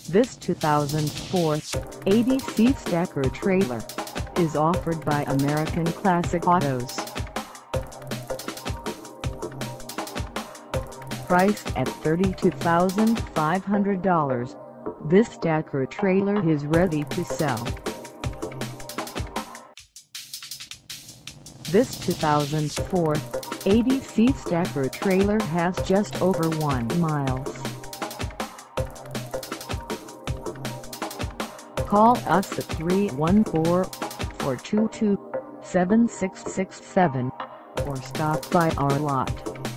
This 2004 80C Stacker trailer is offered by American Classic Autos. Priced at $32,500, this Stacker trailer is ready to sell. This 2004 80C Stacker trailer has just over 1 mile. Call us at 314-422-7667 or stop by our lot.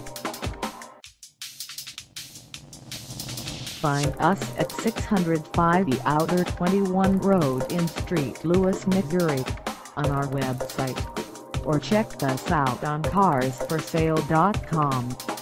Find us at 605 E Outer 21 Road in St. Louis, Missouri, on our website, or check us out on carsforsale.com.